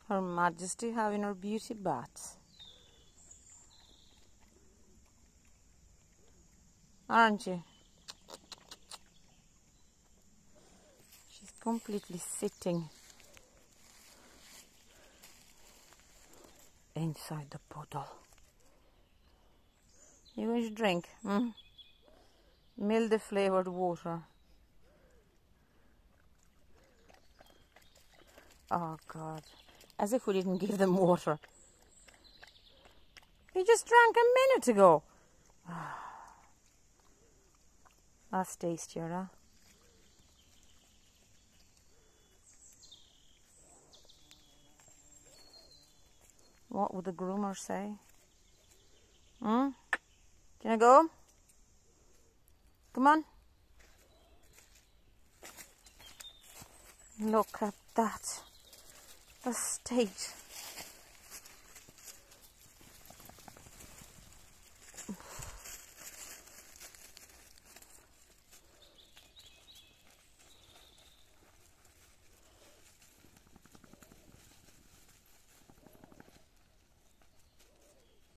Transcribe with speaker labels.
Speaker 1: Her Majesty having her beauty bath. Aren't you? She's completely sitting inside the bottle. You going to drink? Milde Flavoured water. Oh God, as if we didn't give them water. They just drank a minute ago. That's tastier, huh? What would the groomer say? Can I go? Come on. Look at that. The state